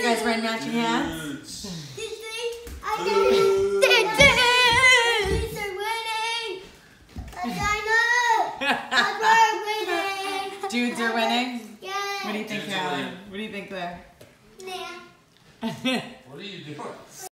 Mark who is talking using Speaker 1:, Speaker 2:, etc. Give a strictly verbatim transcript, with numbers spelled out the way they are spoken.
Speaker 1: guys wearing matching hats? Dudes are winning?
Speaker 2: Yeah.
Speaker 1: What do you think, Alan? What do you think there?
Speaker 2: Yeah.
Speaker 3: What are you doing?